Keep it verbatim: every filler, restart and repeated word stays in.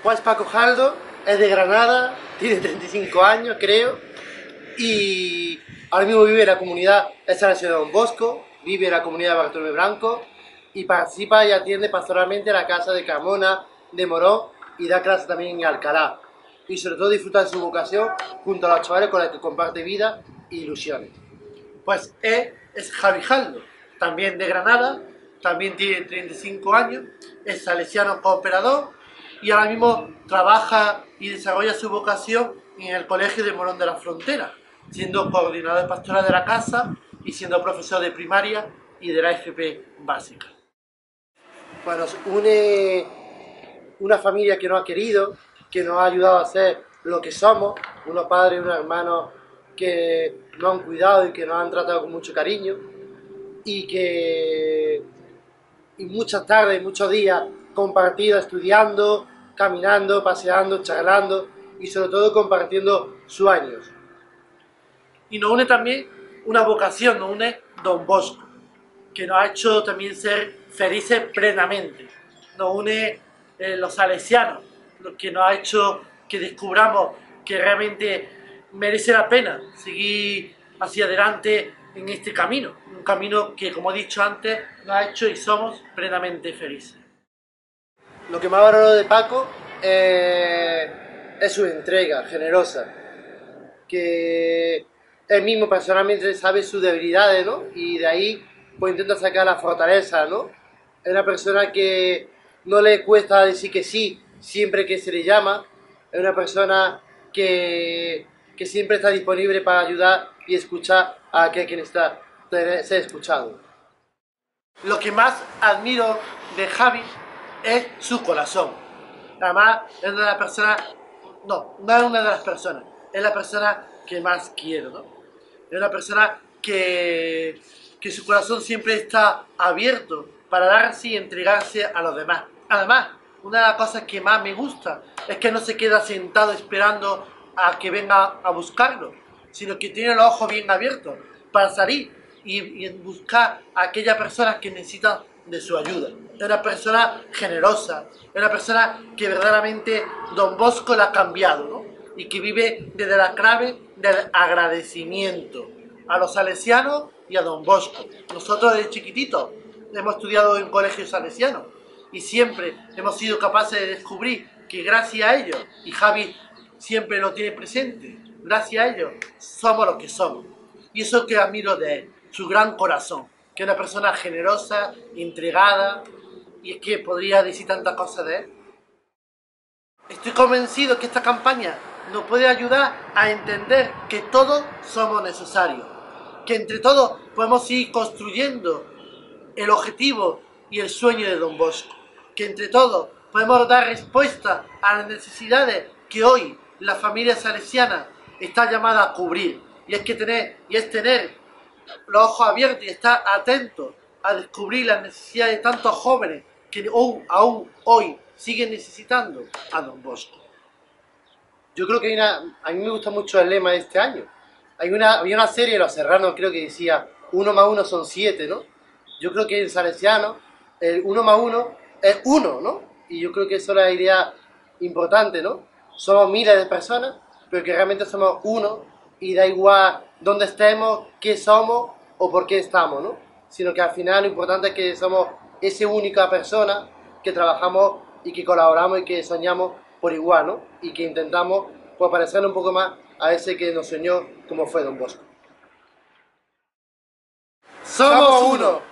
Pues Paco Jaldo es de Granada, tiene treinta y cinco años creo, y ahora mismo vive en la comunidad de San Isidro de Don Bosco, vive en la comunidad de Bartolomé Blanco y participa y atiende pastoralmente a la casa de Carmona, de Morón, y da clase también en Alcalá. Y sobre todo disfruta de su vocación junto a los chavales con los que comparte vida e ilusiones. Pues él es Javi Jaldo, también de Granada, también tiene treinta y cinco años, es salesiano cooperador y ahora mismo trabaja y desarrolla su vocación en el Colegio de Morón de la Frontera, siendo coordinador pastoral de la casa y siendo profesor de primaria y de la F P básica. Pues nos une una familia que nos ha querido, que nos ha ayudado a ser lo que somos, unos padres y unos hermanos que nos han cuidado y que nos han tratado con mucho cariño, y que y muchas tardes, muchos días compartidos estudiando, caminando, paseando, charlando y sobre todo compartiendo sueños. Y nos une también una vocación, nos une Don Bosco, que nos ha hecho también ser felices plenamente. Nos une eh, los salesianos, lo que nos ha hecho que descubramos que realmente merece la pena seguir hacia adelante en este camino, un camino que, como he dicho antes, nos ha hecho y somos plenamente felices. Lo que más valoro de Paco eh, es su entrega generosa, que él mismo personalmente sabe sus debilidades, ¿no? Y de ahí pues intenta sacar la fortaleza, ¿no? Es una persona que no le cuesta decir que sí siempre que se le llama, es una persona que, que siempre está disponible para ayudar y escuchar a aquel quien está ser escuchado. Lo que más admiro de Javi es su corazón. Además, es una de las personas, no, no es una de las personas, es la persona que más quiero, ¿no? Es una persona que, que su corazón siempre está abierto para darse y entregarse a los demás. Además, una de las cosas que más me gusta es que no se queda sentado esperando a que venga a buscarlo, sino que tiene los ojos bien abiertos para salir y, y buscar a aquellas personas que necesitan de su ayuda. Es una persona generosa, es una persona que verdaderamente Don Bosco la ha cambiado, ¿no? Y que vive desde la clave del agradecimiento a los salesianos y a Don Bosco. Nosotros desde chiquititos hemos estudiado en colegios salesianos y siempre hemos sido capaces de descubrir que gracias a ellos, y Javi siempre lo tiene presente, gracias a ellos somos lo que somos. Y eso que admiro de él, su gran corazón, que es una persona generosa, entregada, y es que podría decir tantas cosas de él. Estoy convencido que esta campaña nos puede ayudar a entender que todos somos necesarios, que entre todos podemos ir construyendo el objetivo y el sueño de Don Bosco, que entre todos podemos dar respuesta a las necesidades que hoy la familia salesiana está llamada a cubrir, y es que tener, y es tener los ojos abiertos y estar atentos a descubrir las necesidades de tantos jóvenes que aún, aún hoy siguen necesitando a Don Bosco. Yo creo que hay una, a mí me gusta mucho el lema de este año. Hay una, había una serie de Los Serranos, creo que decía uno más uno son siete, ¿no? Yo creo que en salesiano el uno más uno es uno, ¿no? Y yo creo que eso es la idea importante, ¿no? Somos miles de personas, pero que realmente somos uno y da igual dónde estemos, qué somos o por qué estamos, ¿no? Sino que al final lo importante es que somos esa única persona que trabajamos y que colaboramos y que soñamos por igual, ¿no? Y que intentamos pues, parecerle un poco más a ese que nos soñó como fue Don Bosco. ¡Somos uno!